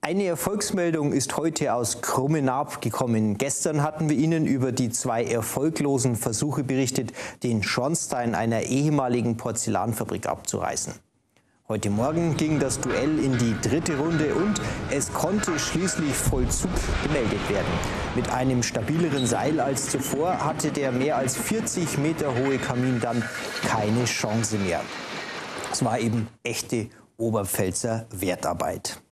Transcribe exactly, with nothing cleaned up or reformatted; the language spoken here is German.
Eine Erfolgsmeldung ist heute aus Krummennaab gekommen. Gestern hatten wir Ihnen über die zwei erfolglosen Versuche berichtet, den Schornstein einer ehemaligen Porzellanfabrik abzureißen. Heute Morgen ging das Duell in die dritte Runde und es konnte schließlich Vollzug gemeldet werden. Mit einem stabileren Seil als zuvor hatte der mehr als vierzig Meter hohe Kamin dann keine Chance mehr. Es war eben echte Oberpfälzer Wertarbeit.